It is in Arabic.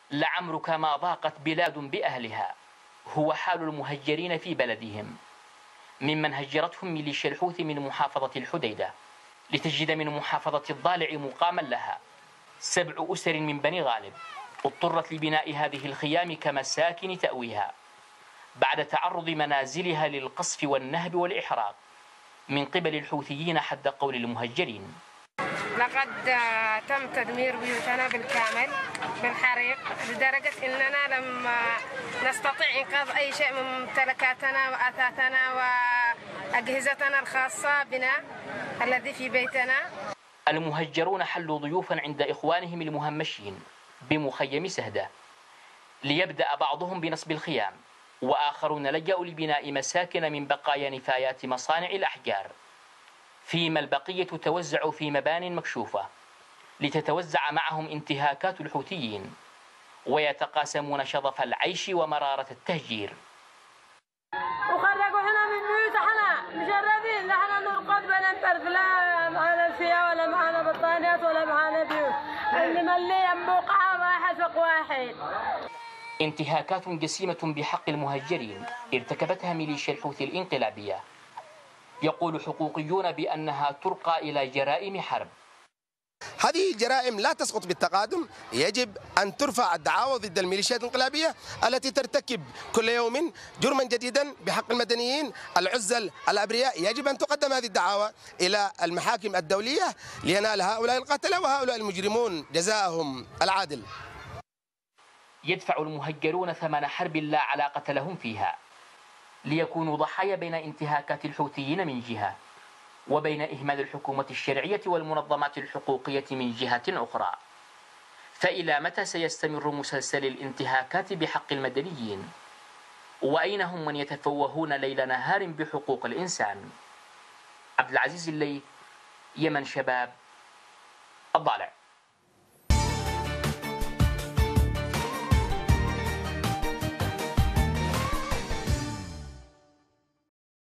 لعمرك ما ضاقت بلاد بأهلها، هو حال المهجرين في بلدهم، ممن هجرتهم ميليشيا الحوثي من محافظة الحديدة لتجد من محافظة الضالع مقاما لها. 7 أسر من بني غالب اضطرت لبناء هذه الخيام كمساكن تأويها بعد تعرض منازلها للقصف والنهب والإحراق من قبل الحوثيين حد قول المهجرين. لقد تم تدمير بيوتنا بالكامل بالحريق لدرجة أننا لم نستطيع إنقاذ أي شيء من ممتلكاتنا وأثاثنا وأجهزتنا الخاصة بنا الذي في بيتنا. المهجرون حلوا ضيوفا عند إخوانهم المهمشين بمخيم سهدة ليبدأ بعضهم بنصب الخيام، وآخرون لجأوا لبناء مساكن من بقايا نفايات مصانع الأحجار، فيما البقية توزعوا في مبان مكشوفة لتتوزع معهم انتهاكات الحوثيين ويتقاسمون شظف العيش ومرارة التهجير. وخرجوا احنا من بيوت، احنا مشردين، احنا نرقد بننفرد، لا معانا الفيا ولا معانا بطانيات ولا معانا بيوت، اللي ملي بقعة واحد فوق واحد. انتهاكات جسيمة بحق المهجرين ارتكبتها ميليشيا الحوثي الانقلابية، يقول حقوقيون بأنها ترقى إلى جرائم حرب. هذه الجرائم لا تسقط بالتقادم، يجب أن ترفع الدعاوى ضد الميليشيات الانقلابية التي ترتكب كل يوم جرما جديدا بحق المدنيين العزل الأبرياء. يجب أن تقدم هذه الدعاوى إلى المحاكم الدولية لينال هؤلاء القتلة وهؤلاء المجرمون جزاءهم العادل. يدفع المهجرون ثمن حرب لا علاقة لهم فيها، ليكونوا ضحايا بين انتهاكات الحوثيين من جهة وبين إهمال الحكومة الشرعية والمنظمات الحقوقية من جهة أخرى. فإلى متى سيستمر مسلسل الانتهاكات بحق المدنيين؟ وأين هم من يتفوهون ليل نهار بحقوق الإنسان؟ عبد العزيز الليث، يمن شباب، الضالع.